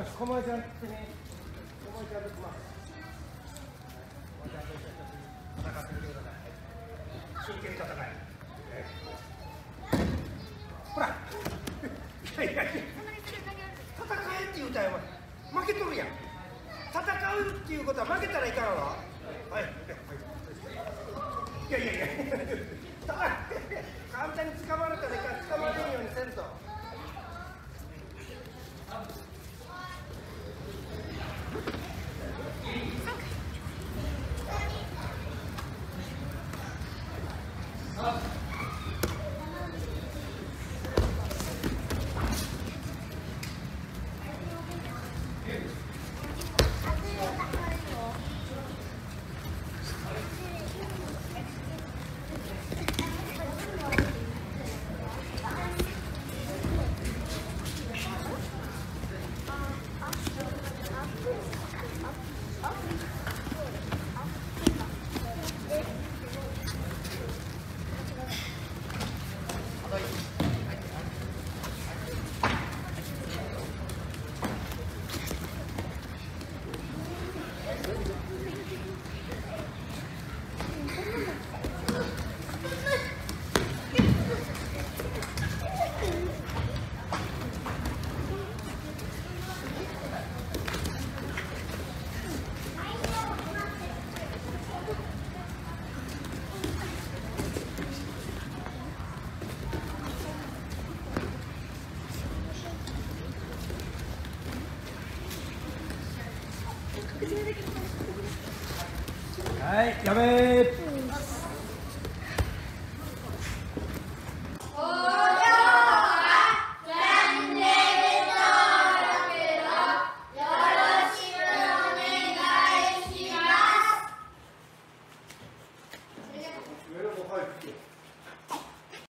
小前ちゃんに、小前ちゃんと来ます。小前ちゃんと戦ってみてください。真剣に戦い。ほら。いやいやいや。戦えって言うたよ、負けとるやん。戦うっていうことは負けたらいかんわ。はい。いやいやいや。簡単に捕まるからいかん、捕まれんようにせんと。はい、やべー。